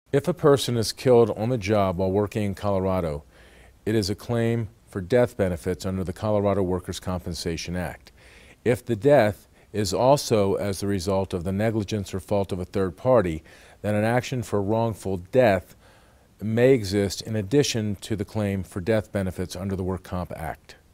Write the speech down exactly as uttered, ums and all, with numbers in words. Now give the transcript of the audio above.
If a person is killed on the job while working in Colorado, it is a claim for death benefits under the Colorado Workers' Compensation Act. If the death is also as the result of the negligence or fault of a third party, then an action for wrongful death may exist in addition to the claim for death benefits under the Work Comp Act.